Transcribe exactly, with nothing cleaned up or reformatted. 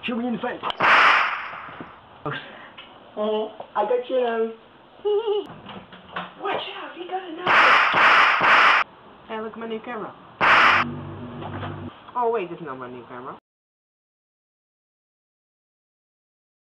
Shoot me in the face. Oh, I got you. Watch out, he got another. Hey, look at my new camera. Oh wait, this is not my new camera.